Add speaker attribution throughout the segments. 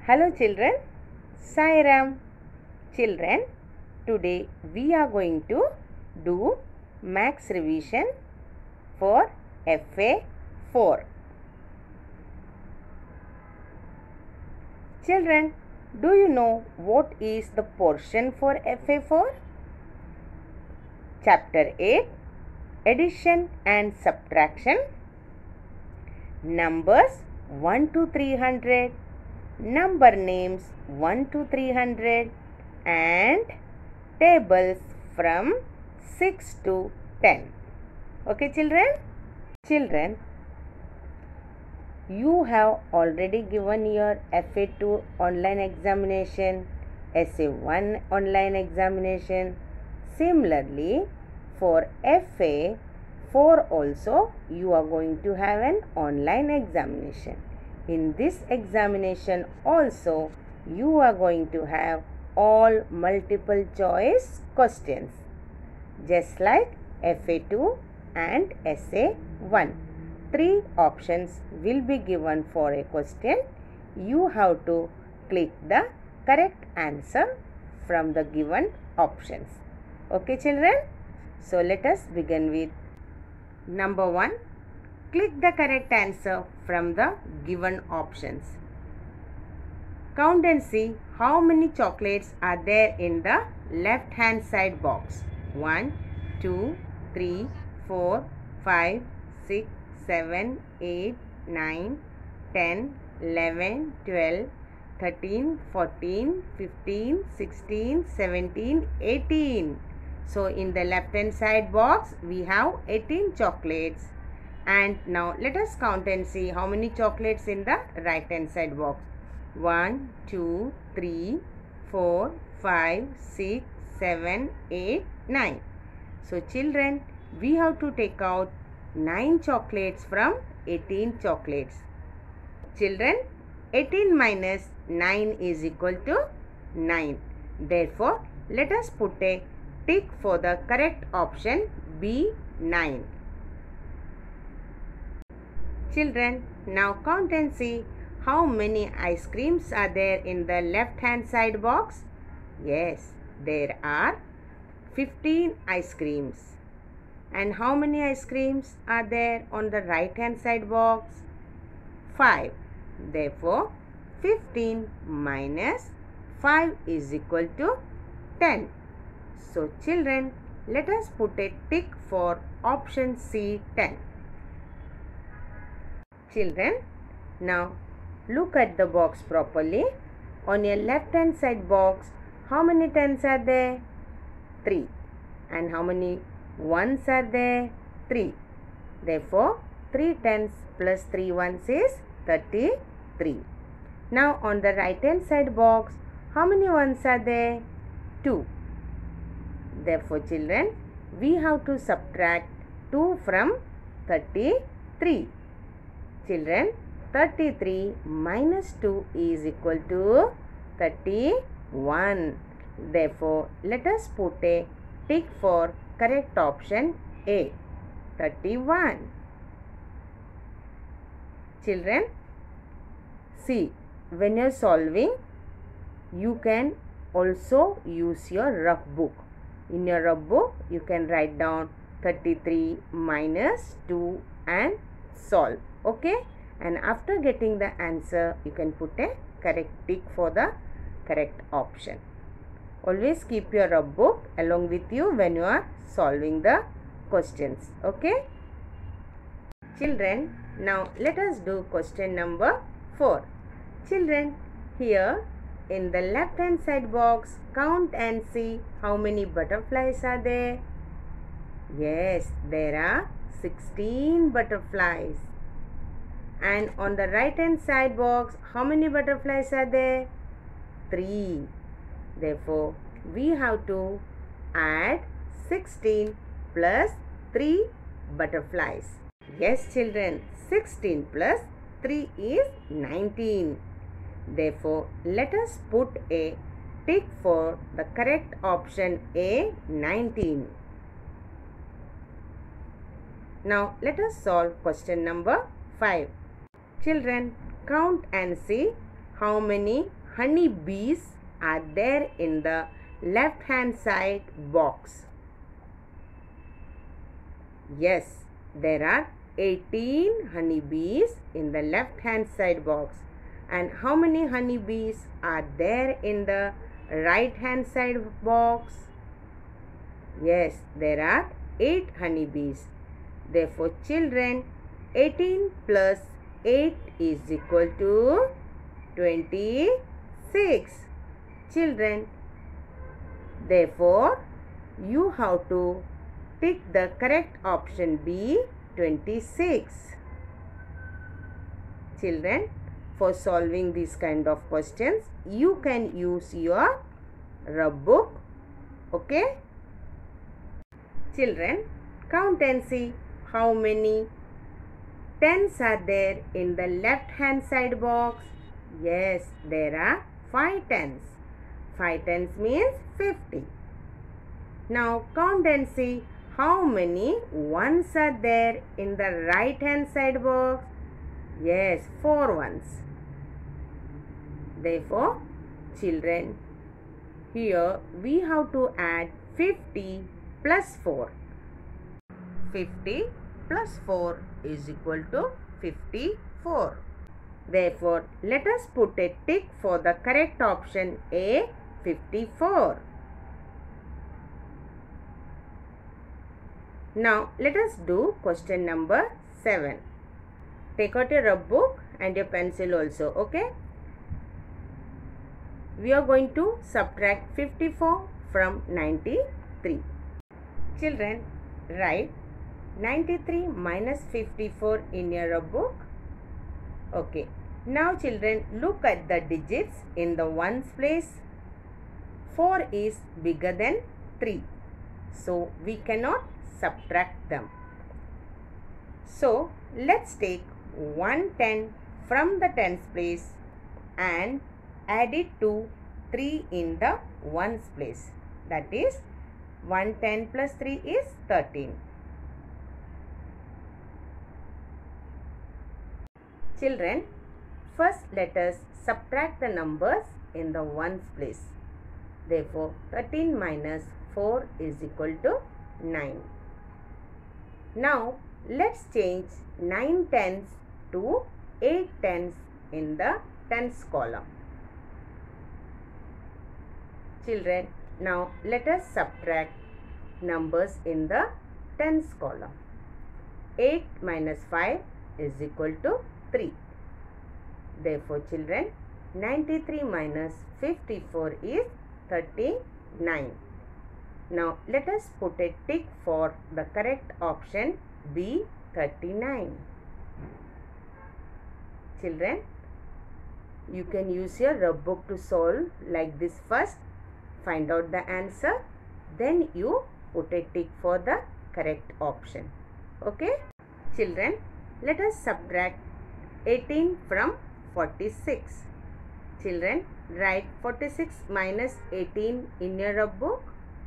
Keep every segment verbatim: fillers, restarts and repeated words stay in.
Speaker 1: Hello children, Sai Ram. Children, today we are going to do maths revision for F A four. Children, do you know what is the portion for F A four? Chapter eight, Addition and Subtraction, Numbers one to three hundred, number names one to three hundred, and tables from six to ten. Okay children? Children, you have already given your F A two online examination, S A one online examination. Similarly, for F A four also you are going to have an online examination. In this examination also you are going to have all multiple choice questions, just like F A two and S A one. Three options will be given for a question. You have to click the correct answer from the given options. Okay children? So let us begin with number one. Click the correct answer from the given options. Count and see how many chocolates are there in the left hand side box. one, two, three, four, five, six, seven, eight, nine, ten, eleven, twelve, thirteen, fourteen, fifteen, sixteen, seventeen, eighteen. So in the left hand side box we have eighteen chocolates. And now let us count and see how many chocolates in the right hand side box. one, two, three, four, five, six, seven, eight, nine. So children, we have to take out nine chocolates from eighteen chocolates. Children, eighteen minus nine is equal to nine. Therefore, let us put a tick for the correct option B, nine. Children, now count and see how many ice creams are there in the left hand side box. Yes, there are fifteen ice creams. And how many ice creams are there on the right hand side box? five. Therefore, fifteen minus five is equal to ten. So children, let us put a tick for option C, ten. Children, now look at the box properly. On your left hand side box, how many tens are there? three. And how many ones are there? three. Therefore, three tens plus three ones is thirty-three. Now on the right hand side box, how many ones are there? two. Therefore children, we have to subtract two from thirty-three. Children, thirty-three minus two is equal to thirty-one. Therefore, let us put a tick for correct option A, thirty-one. Children, see, when you are solving, you can also use your rough book. In your rough book, you can write down thirty-three minus two and solve. Okay? And after getting the answer, you can put a correct tick for the correct option. Always keep your rough book along with you when you are solving the questions. Okay? Children, now let us do question number four. Children, here in the left hand side box, count and see how many butterflies are there. Yes, there are sixteen butterflies. And on the right hand side box, how many butterflies are there? three. Therefore, we have to add sixteen plus three butterflies. Yes children, sixteen plus three is nineteen. Therefore, let us put a tick for the correct option A, nineteen. Now, let us solve question number five. Children, count and see how many honey bees are there in the left hand side box? Yes, there are eighteen honey bees in the left hand side box. And how many honey bees are there in the right hand side box? Yes, there are eight honey bees. Therefore, children, eighteen plus eight is equal to twenty-six. Children, therefore, you have to tick the correct option B, twenty-six. Children, for solving these kind of questions, you can use your rub book. Okay? Children, count and see how many tens are there in the left hand side box. Yes, there are five tens. five tens means fifty. Now count and see how many ones are there in the right hand side box. Yes, four ones. Therefore, children, here we have to add fifty plus four. fifty plus four is equal to fifty-four. Therefore, let us put a tick for the correct option A, fifty-four. Now, let us do question number seven. Take out your rub book and your pencil also, okay? We are going to subtract fifty-four from ninety-three. Children, write ninety-three minus fifty-four in your rub book. Okay. Now, children, look at the digits in the ones place. four is bigger than three. So, we cannot subtract them. So, let's take one ten from the tens place and add it to three in the ones place. That is, one ten plus three is thirteen. Children, first let us subtract the numbers in the ones place. Therefore, thirteen minus four is equal to nine. Now, let's change nine tens to eight tens in the tens column. Children, now let us subtract numbers in the tens column. eight minus five is equal to three. Therefore, children, ninety-three minus fifty-four is thirty-nine. Now, let us put a tick for the correct option B, thirty-nine. Children, you can use your rub book to solve like this first. Find out the answer. Then you put a tick for the correct option. Okay? Children, let us subtract eighteen from forty-six. Children, write forty-six minus eighteen in your rub book.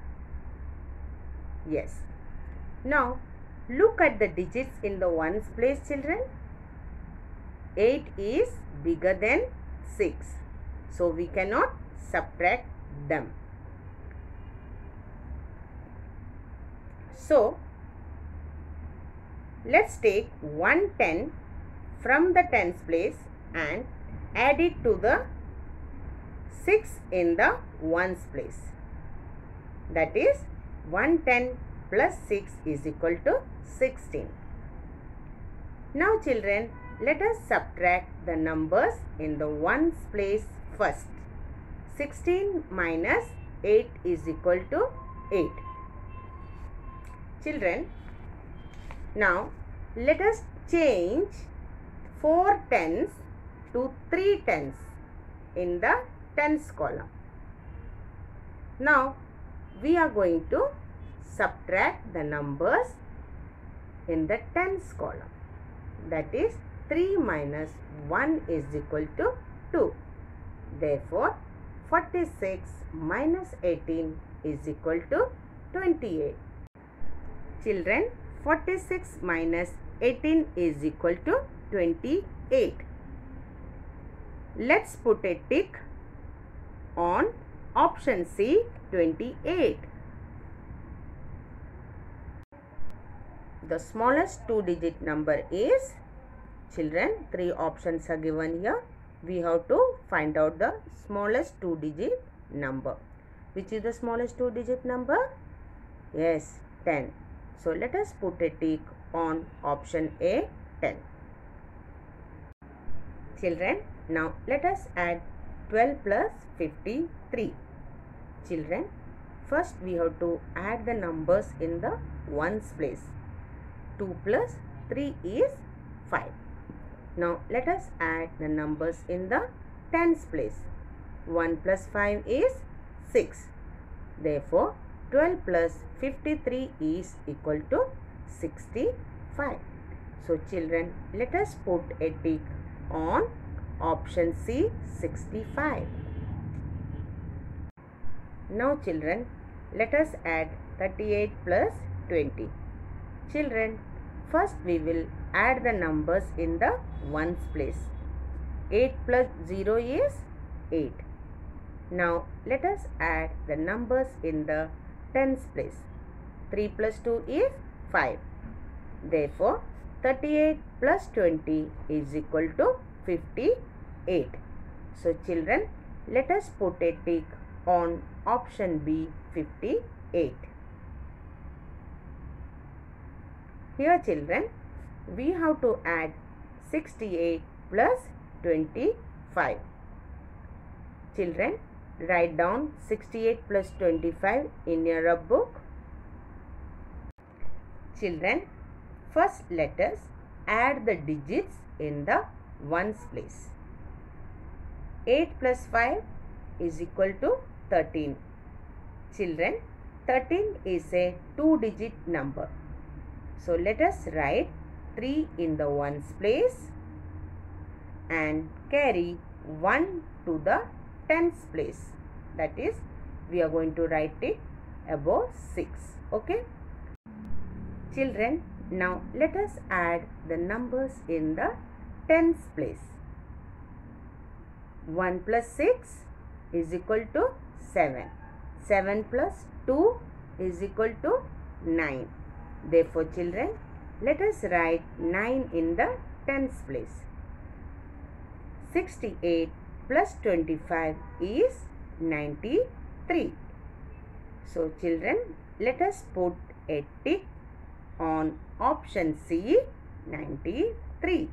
Speaker 1: Yes. Now, look at the digits in the ones place, children. eight is bigger than six. So, we cannot subtract them. So, let's take one ten from the tens place and add it to the six in the ones place. That is, one ten plus six is equal to sixteen. Now, children, let us subtract the numbers in the ones place first. sixteen minus eight is equal to eight. Children, now let us change four tens to three tens in the tens column. Now, we are going to subtract the numbers in the tens column. That is, three minus one is equal to two. Therefore, forty-six minus eighteen is equal to twenty-eight. Children, forty-six minus eighteen is equal to twenty-eight. let's put a tick on option C, twenty-eight. The smallest two digit number is, children, three options are given here. We have to find out the smallest two digit number. Which is the smallest two digit number? Yes, ten. So let us put a tick on option A, ten. Children, now let us add twelve plus fifty-three. Children, first we have to add the numbers in the ones place. two plus three is five. Now let us add the numbers in the tens place. one plus five is six. Therefore, twelve plus fifty-three is equal to sixty-five. So children, let us put a tick on option C, sixty-five. Now children, let us add thirty-eight plus twenty. Children, first we will add the numbers in the ones place. eight plus zero is eight. Now let us add the numbers in the tens place. three plus two is five. Therefore, thirty-eight plus twenty is equal to fifty-eight. So children, let us put a tick on option B, fifty-eight. Here children, we have to add sixty-eight plus twenty-five. Children, write down sixty-eight plus twenty-five in your rub book. Children, first let us add the digits in the ones place. eight plus five is equal to thirteen. Children, thirteen is a two digit number. So let us write three in the ones place and carry one to the tens place. That is, we are going to write it above six. Okay. Children, now let us add the numbers in the tens place. one plus six is equal to seven. seven plus two is equal to nine. Therefore, children, let us write nine in the tens place. sixty-eight plus twenty-five is ninety-three. So, children, let us put a tick on option C, ninety-three.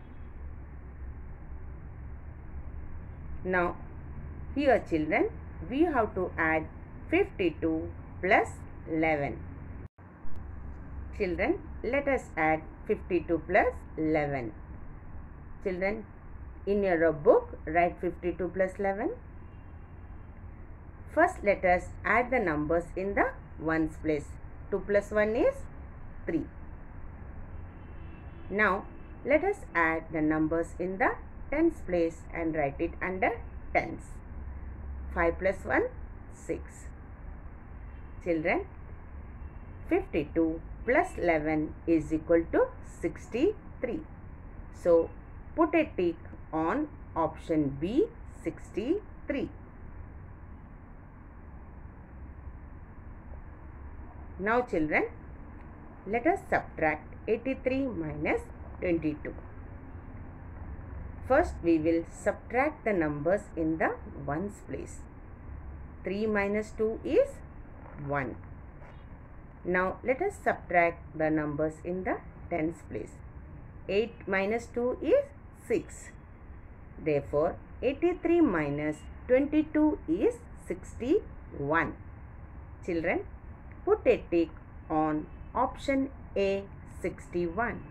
Speaker 1: Now, here children, we have to add fifty-two plus eleven. Children, let us add fifty-two plus eleven. Children, in your book, write fifty-two plus eleven. First, let us add the numbers in the ones place. two plus one is three. Now, let us add the numbers in the tens place and write it under tens. five plus one, six. Children, fifty-two plus eleven is equal to sixty-three. So, put a tick on option B, sixty-three. Now children, let us subtract eighty-three minus twenty-two. First, we will subtract the numbers in the ones place. three minus two is one. Now, let us subtract the numbers in the tens place. eight minus two is six. Therefore, eighty-three minus twenty-two is sixty-one. Children, put a tick on option A, sixty-one.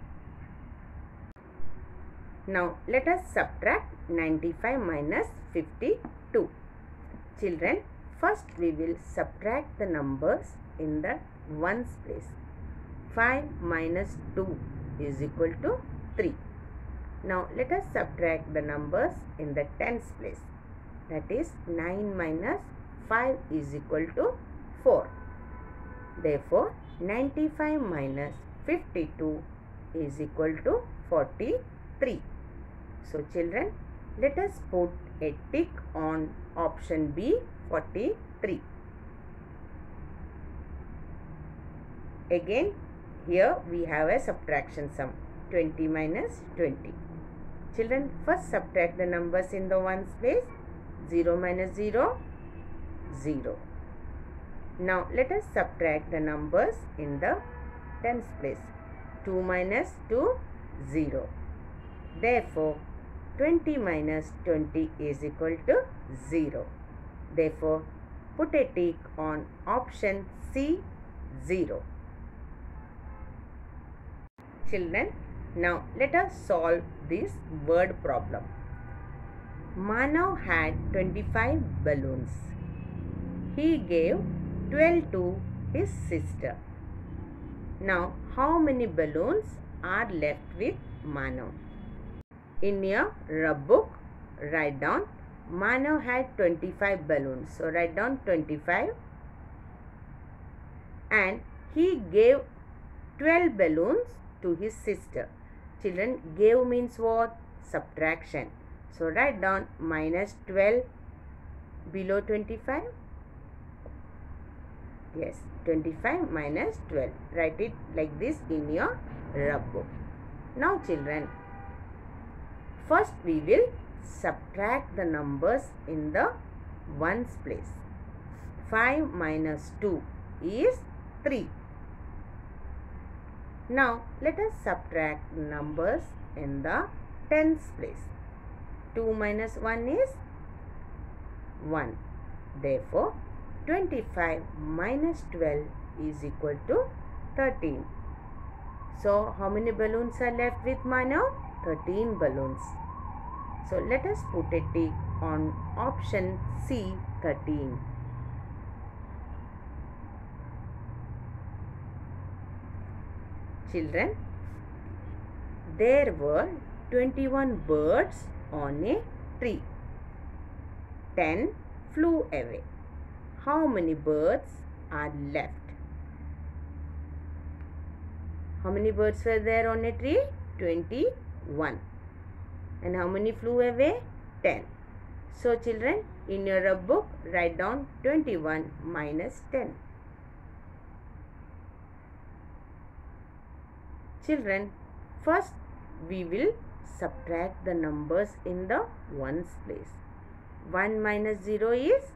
Speaker 1: Now, let us subtract ninety-five minus fifty-two. Children, first we will subtract the numbers in the ones place. five minus two is equal to three. Now, let us subtract the numbers in the tens place. That is, nine minus five is equal to four. Therefore, ninety-five minus fifty-two is equal to forty-three. So, children, let us put a tick on option B, forty-three. Again, here we have a subtraction sum, twenty minus twenty. Children, first subtract the numbers in the ones place. zero minus zero, zero. Now, let us subtract the numbers in the tens place. two minus two, zero. Therefore, twenty minus twenty is equal to zero. Therefore, put a tick on option C, zero. Children, now let us solve this word problem. Manav had twenty-five balloons. He gave twelve to his sister. Now, how many balloons are left with Manav? In your rub book, write down Manav had twenty-five balloons. So, write down twenty-five. And he gave twelve balloons to his sister. Children, gave means what? Subtraction. So, write down minus twelve below twenty-five. Yes, twenty-five minus twelve. Write it like this in your rub book. Now, children, first we will subtract the numbers in the ones place. five minus two is three. Now, let us subtract numbers in the tens place. two minus one is one. Therefore, twenty-five minus twelve is equal to thirteen. So, how many balloons are left with Manav? thirteen balloons. So, let us put a tick on option C, thirteen. Children, there were twenty-one birds on a tree. ten flew away. How many birds are left? How many birds were there on a tree? twenty-one. And how many flew away? ten. So, children, in your rub book, write down twenty-one minus ten. Children, first we will subtract the numbers in the ones place. one minus zero is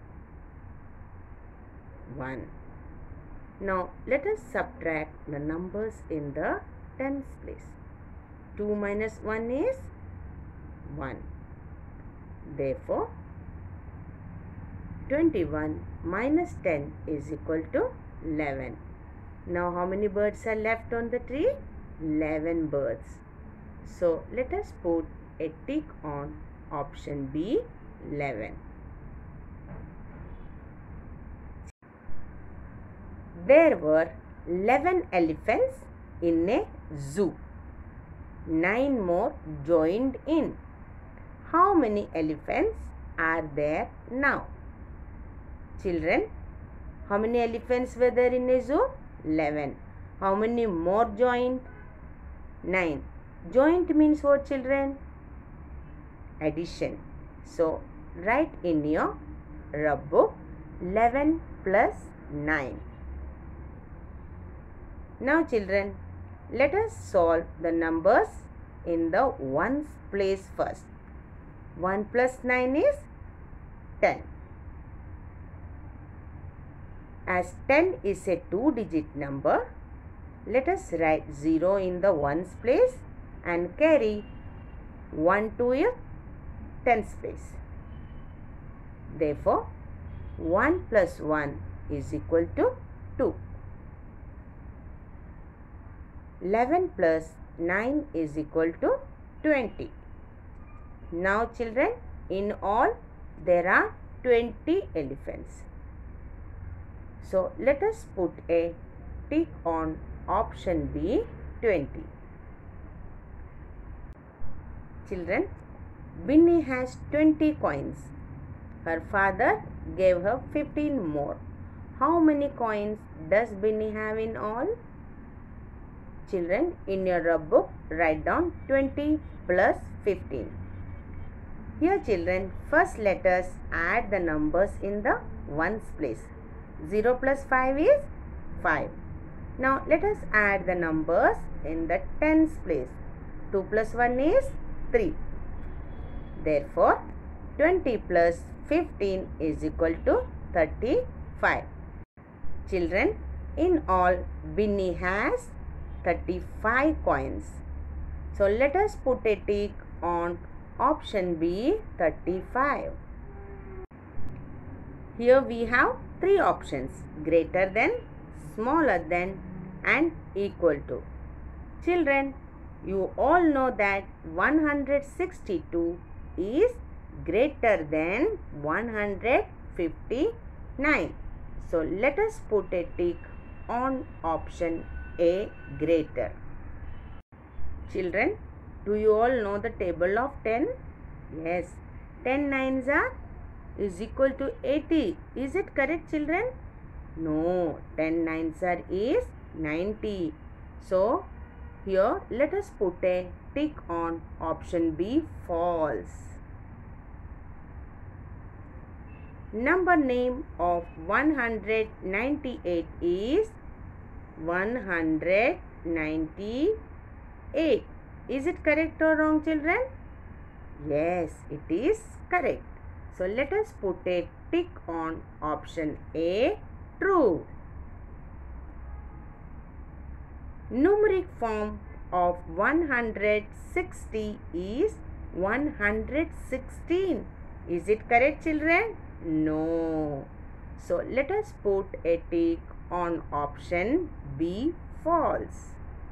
Speaker 1: one. Now, let us subtract the numbers in the tens place. two minus one is one. Therefore, twenty-one minus ten is equal to eleven. Now, how many birds are left on the tree? eleven birds. So, let us put a tick on option B, eleven. There were eleven elephants in a zoo. nine more joined in. How many elephants are there now? Children, how many elephants were there in a zoo? eleven. How many more joined? nine. Joint means what, children? Addition. So, write in your rub book eleven plus nine. Now, children, let us solve the numbers in the ones place first. one plus nine is ten. As ten is a two-digit number, let us write zero in the ones place and carry one to a tens place. Therefore, one plus one is equal to two. eleven plus nine is equal to twenty. Now, children, in all there are twenty elephants. So, let us put a tick on option B, twenty. Children, Binny has twenty coins. Her father gave her fifteen more. How many coins does Binny have in all? Children, in your rub book, write down twenty plus fifteen. Here children, first let us add the numbers in the ones place. zero plus five is five. Now let us add the numbers in the tens place. two plus one is three. Therefore, twenty plus fifteen is equal to thirty-five. Children, in all, Binny has thirty-five coins. So let us put a tick on option B, thirty-five. Here we have three options: greater than, smaller than and equal to. Children, you all know that one hundred sixty-two is greater than one hundred fifty-nine. So let us put a tick on option A, greater. Children, do you all know the table of ten? Yes, ten nines are is equal to eighty. Is it correct, children? No, ten nines are is ninety. So here let us put a tick on option B, false. Number name of one hundred ninety-eight is one hundred ninety-eight. Is it correct or wrong, children? Yes, it is correct. So let us put a tick on option A, true. Numeric form of one hundred sixty is one hundred sixteen. Is it correct, children? No. So let us put a tick on option B, false.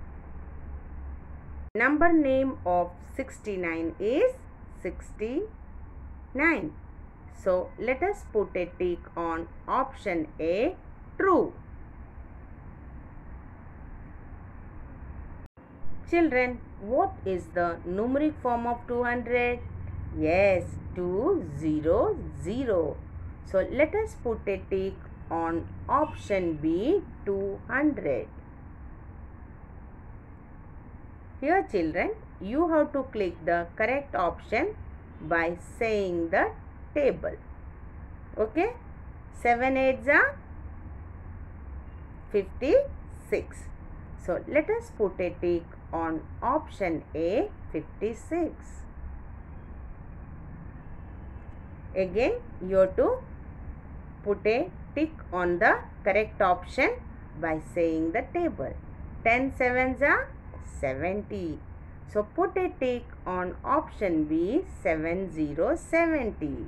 Speaker 1: Number name of sixty-nine is sixty-nine. So let us put a tick on option A, true. Children, what is the numeric form of two hundred? Yes, two hundred. So let us put a tick on option B, two hundred. Here children, you have to click the correct option by saying the table. Okay? seven eights are fifty-six. So let us put a tick on option A, fifty-six. Again, you have to put a tick on the correct option by saying the table. ten sevens are seventy. So put a tick on option B, seventy, seventy.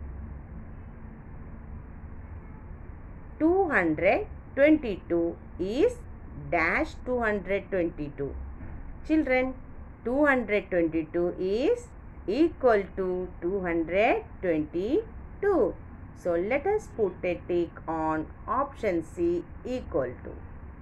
Speaker 1: two hundred twenty-two is dash two hundred twenty-two. Children, two hundred twenty-two is equal to two hundred twenty-two. So let us put a tick on option C, equal to.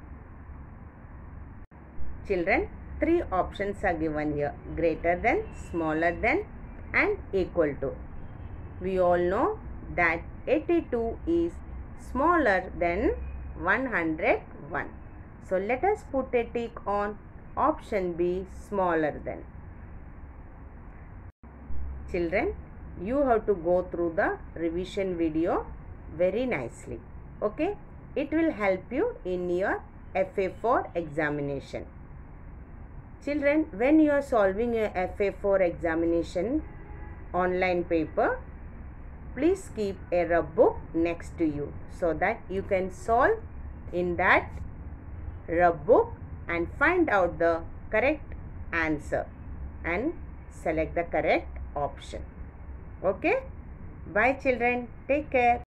Speaker 1: Children, three options are given here: greater than, smaller than and equal to. We all know that eighty-two is smaller than one hundred one. So let us put a tick on option B, smaller than. Children, you have to go through the revision video very nicely. Okay? It will help you in your F A four examination. Children, when you are solving your F A four examination online paper, please keep a rub book next to you so that you can solve in that rub book and find out the correct answer and select the correct option. Okay? Bye children. Take care.